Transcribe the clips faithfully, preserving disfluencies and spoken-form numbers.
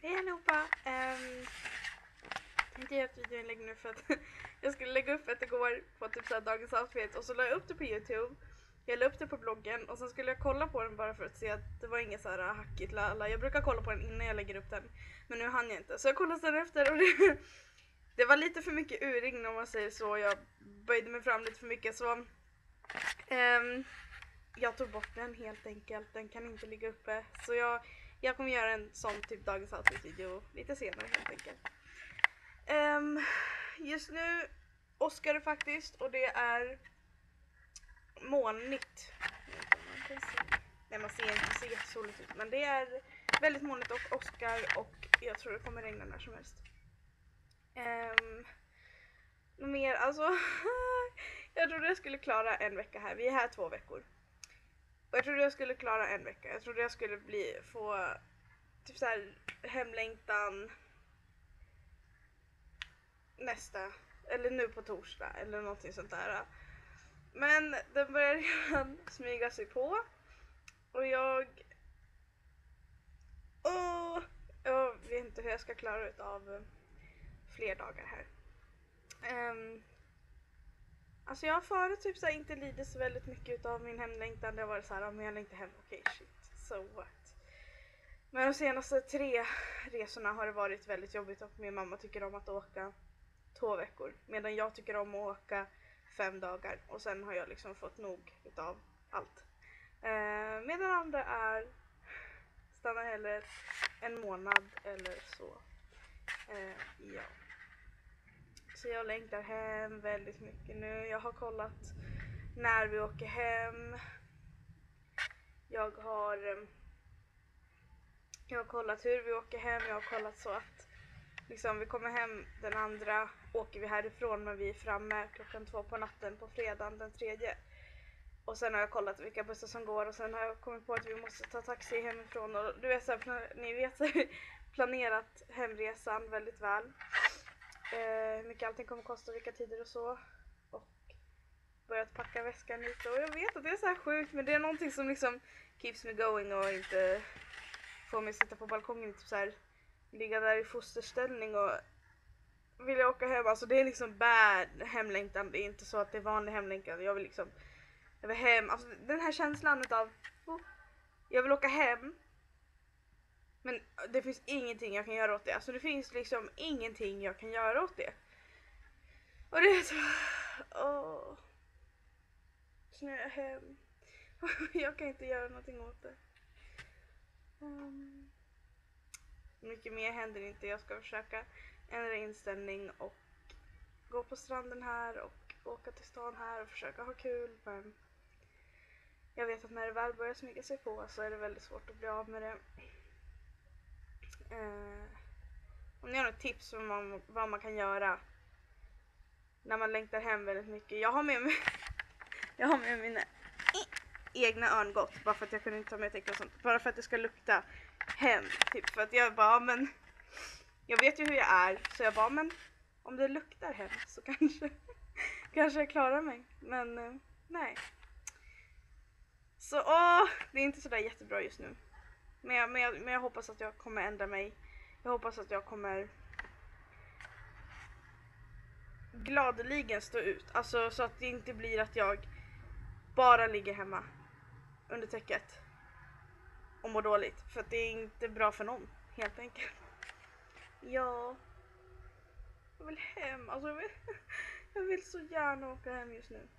Hej allihopa! Um, tänkte göra ett videoinlägg nu för att jag skulle lägga upp ett igår på typ såhär dagens outfit och så la jag upp det på YouTube. Jag la upp det på bloggen och sen skulle jag kolla på den bara för att se att det var inget såhär hackigt lala. Jag brukar kolla på den innan jag lägger upp den, men nu hann jag inte. Så jag kollade sen efter och det, det var lite för mycket urring om man säger så. Jag böjde mig fram lite för mycket så um, jag tog bort den helt enkelt. Den kan inte ligga uppe. Så jag, jag kommer göra en sån typ dagens outfit-video lite senare helt enkelt. Um, just nu åskar det faktiskt och det är molnigt. Nej, man ser inte så jättesoligt ut, men det är väldigt molnigt och åskar och jag tror det kommer regna när som helst. Um, mer, alltså jag trodde jag skulle klara en vecka här. Vi är här två veckor. Och jag trodde jag skulle klara en vecka. Jag trodde jag skulle bli, få typ så här hemlängtan nästa, eller nu på torsdag eller någonting sånt där. Men den börjar redan smyga sig på och jag åh, jag vet inte hur jag ska klara ut av fler dagar här. Um, alltså jag har förut typ så här inte lidit så väldigt mycket av min hemlängtan. Det har varit så här, men jag längtar hem, okej okay, shit, so what. Men de senaste tre resorna har det varit väldigt jobbigt och min mamma tycker om att åka två veckor. Medan jag tycker om att åka fem dagar och sen har jag liksom fått nog utav allt. Eh, medan andra är stanna heller en månad eller så. Eh, ja. Så jag längtar hem väldigt mycket nu. Jag har kollat när vi åker hem. Jag har Jag har kollat hur vi åker hem. Jag har kollat så att liksom, vi kommer hem den andra, åker vi härifrån men vi är framme klockan två på natten på fredagen den tredje. Och sen har jag kollat vilka bussar som går och sen har jag kommit på att vi måste ta taxi hemifrån. Och du vet så här, ni vet så här, planerat hemresan väldigt väl. Eh, hur mycket allting kommer kosta, vilka tider och så. Och börjat packa väskan lite. Och jag vet att det är så här sjukt, men det är någonting som liksom keeps me going och inte får mig sitta på balkongen typ så här, ligga där i fosterställning och vilja åka hem. Alltså det är liksom bad hemlängtan. Det är inte så att det är vanlig hemlängtan. Jag vill liksom jag vill hem. Alltså den här känslan utav oh, jag vill åka hem. Men det finns ingenting jag kan göra åt det. Alltså det finns liksom ingenting jag kan göra åt det. Och det är så åh. Så nu är jag hem. Jag kan inte göra någonting åt det. Um, mycket mer händer inte. Jag ska försöka ändra inställning och gå på stranden här och åka till stan här och försöka ha kul, men jag vet att när det väl börjar smyga sig på så är det väldigt svårt att bli av med det. Uh, om ni har något tips om vad man, vad man kan göra när man längtar hem väldigt mycket. Jag har med mig jag har med mina egna örngott bara för att jag kunde inte ta med täcke och sånt. Bara för att det ska lukta hem. Typ för att jag bara, men jag vet ju hur jag är. Så jag bara, men om det luktar hem så kanske kanske jag klarar mig. Men uh, nej. Så åh, det är inte sådär jättebra just nu. Men jag, men, jag, men jag hoppas att jag kommer ändra mig. Jag hoppas att jag kommer gladeligen stå ut. Alltså så att det inte blir att jag bara ligger hemma under täcket och mår dåligt. För att det är inte bra för någon, helt enkelt. Ja. Jag vill hem. Alltså jag vill, jag vill så gärna åka hem just nu.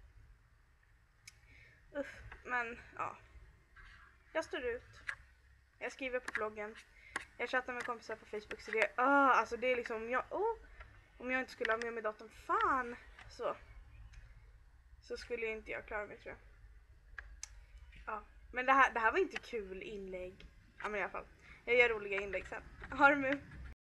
Uff, men ja. Jag står ut. Jag skriver på bloggen. Jag chattar med kompisar på Facebook. Så det är, ah, alltså det är liksom, jag, oh, om jag inte skulle ha med mig datorn, fan, så. Så skulle inte jag klara mig, tror jag. Ja, men det här, det här var inte kul inlägg. Ja, men i alla fall. Jag gör roliga inlägg sen. Ha det med.